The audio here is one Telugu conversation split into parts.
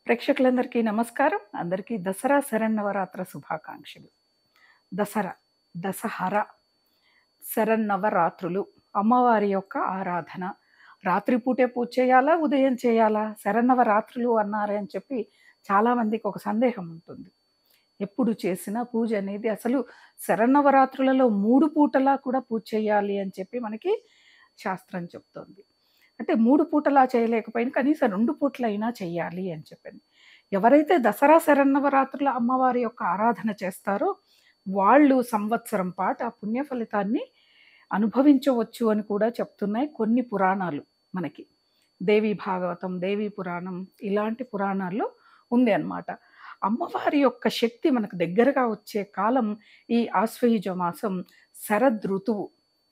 ప్రేక్షకులందరికీ నమస్కారం. అందరికీ దసరా శరన్నవరాత్ర శుభాకాంక్షలు. దసరా, దసహర, శరన్నవరాత్రులు అమ్మవారి యొక్క ఆరాధన. రాత్రిపూటే పూజ చేయాలా? ఉదయం చేయాలా? శరన్నవరాత్రులు అన్నారే అని చెప్పి చాలామందికి ఒక సందేహం ఉంటుంది. ఎప్పుడు చేసినా పూజ అనేది అసలు శరన్నవరాత్రులలో 3 పూటలా కూడా పూజ చేయాలి అని చెప్పి మనకి శాస్త్రం చెప్తోంది. అంటే 3 పూటలా చేయలేకపోయినా కనీసం 2 పూటలైనా చెయ్యాలి అని చెప్పింది. ఎవరైతే దసరా శరన్నవరాత్రుల అమ్మవారి యొక్క ఆరాధన చేస్తారో వాళ్ళు సంవత్సరం పాటు ఆ పుణ్య ఫలితాన్ని అనుభవించవచ్చు అని కూడా చెప్తున్నాయి కొన్ని పురాణాలు మనకి. దేవి భాగవతం, దేవి పురాణం ఇలాంటి పురాణాల్లో ఉంది అన్నమాట. అమ్మవారి యొక్క శక్తి మనకు దగ్గరగా వచ్చే కాలం ఈ ఆశ్వయుజ మాసం, శరద్ ఋతువు.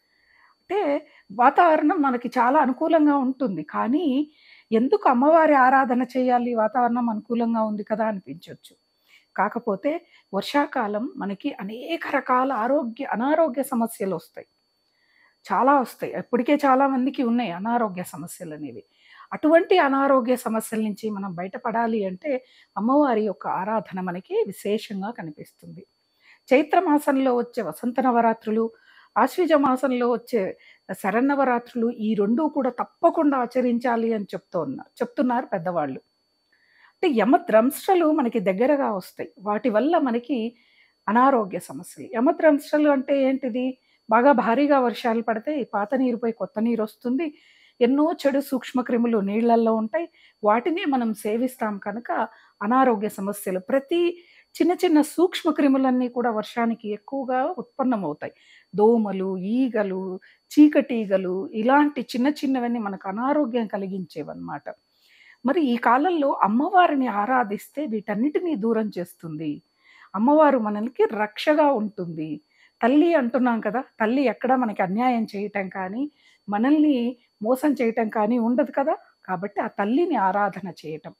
అంటే వాతావరణం మనకి చాలా అనుకూలంగా ఉంటుంది. కానీ ఎందుకు అమ్మవారి ఆరాధన చేయాలి? వాతావరణం అనుకూలంగా ఉంది కదా అనిపించొచ్చు. కాకపోతే వర్షాకాలం మనకి అనేక రకాల అనారోగ్య సమస్యలొస్తాయి. చాలా వస్తాయి. ఇప్పటికే చాలా మందికి ఉన్నాయి అనారోగ్య సమస్యలనేవి. అటువంటి అనారోగ్య సమస్యల నుంచి మనం బయటపడాలి అంటే అమ్మవారి యొక్క ఆరాధన మనకి విశేషంగా కనిపిస్తుంది. చైత్ర మాసంలో వచ్చే వసంత నవరాత్రులు, ఆశ్వీజ మాసంలో వచ్చే శరన్నవరాత్రులు ఈ 2 కూడా తప్పకుండా ఆచరించాలి అని చెప్తున్నారు పెద్దవాళ్ళు. అంటే యమద్రంష్ట్రలు మనకి దగ్గరగా వస్తాయి. వాటి వల్ల మనకి అనారోగ్య సమస్యలు. యమద్రంష్ట్రలు అంటే ఏంటిది? బాగా భారీగా వర్షాలు పడితే పాత నీరు పోయి కొత్త నీరు వస్తుంది. ఎన్నో చెడు సూక్ష్మక్రిములు నీళ్ళల్లో ఉంటాయి. వాటిని మనం సేవిస్తాం కనుక అనారోగ్య సమస్యలు ప్రతి చిన్న చిన్న సూక్ష్మక్రిములన్నీ కూడా వర్షానికి ఎక్కువగా ఉత్పన్నమవుతాయి. దోమలు, ఈగలు, చీకటీగలు ఇలాంటి చిన్న చిన్నవన్నీ మనకు అనారోగ్యం కలిగించేవన్నమాట. మరి ఈ కాలంలో అమ్మవారిని ఆరాధిస్తే వీటన్నిటినీ దూరం చేస్తుంది. అమ్మవారు మనకి రక్షగా ఉంటుంది. తల్లి అంటున్నాం కదా! తల్లి ఎక్కడ మనకి అన్యాయం చేయటం కానీ, మనల్ని మోసం చేయటం కానీ ఉండదు కదా! కాబట్టి ఆ తల్లిని ఆరాధన చేయటం.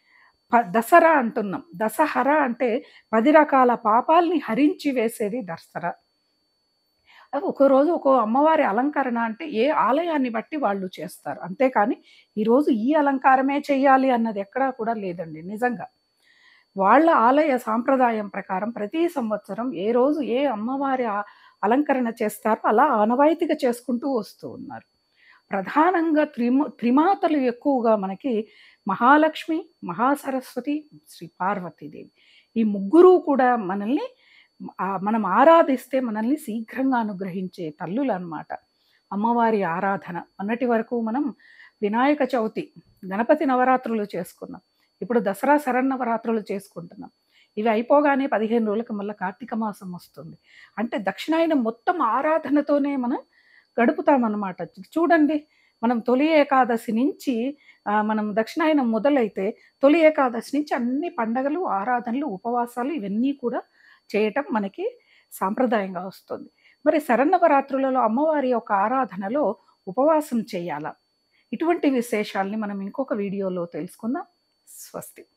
దసరా అంటున్నాం. దసహర అంటే 10 రకాల పాపాల్ని హరించి వేసేది దసరా. ఒక్కో రోజు ఒక్కో అమ్మవారి అలంకరణ అంటే ఏ ఆలయాన్ని బట్టి వాళ్ళు చేస్తారు. అంతేకాని ఈరోజు ఈ అలంకారమే చెయ్యాలి అన్నది ఎక్కడా కూడా లేదండి నిజంగా. వాళ్ళ ఆలయ సాంప్రదాయం ప్రకారం ప్రతి సంవత్సరం ఏ రోజు ఏ అమ్మవారి అలంకరణ చేస్తారో అలా ఆనవాయితీగా చేసుకుంటూ వస్తూ ఉన్నారు. ప్రధానంగా త్రిమాతలు ఎక్కువగా మనకి మహాలక్ష్మి, మహాసరస్వతి, శ్రీ పార్వతీదేవి. ఈ ముగ్గురు కూడా మనల్ని మనం ఆరాధిస్తే మనల్ని శీఘ్రంగా అనుగ్రహించే తల్లులన్నమాట. అమ్మవారి ఆరాధన. మొన్నటి వరకు మనం వినాయక చవితి, గణపతి నవరాత్రులు చేసుకున్నాం. ఇప్పుడు దసరా శరన్నవరాత్రులు చేసుకుంటున్నాం. ఇవి అయిపోగానే 15 రోజులకు మళ్ళీ కార్తీక మాసం వస్తుంది. అంటే దక్షిణాయనం మొత్తం ఆరాధనతోనే మనం గడుపుతామన్నమాట. చూడండి, మనం తొలి ఏకాదశి నుంచి మనం దక్షిణాయనం మొదలైతే తొలి ఏకాదశి నుంచి అన్ని పండగలు, ఆరాధనలు, ఉపవాసాలు ఇవన్నీ కూడా చేయటం మనకి సాంప్రదాయంగా వస్తుంది. మరి శరన్నవరాత్రులలో అమ్మవారి యొక్క ఆరాధనలో ఉపవాసం చేయాలా? ఇటువంటి విశేషాల్ని మనం ఇంకొక వీడియోలో తెలుసుకుందాం. స్వస్తి.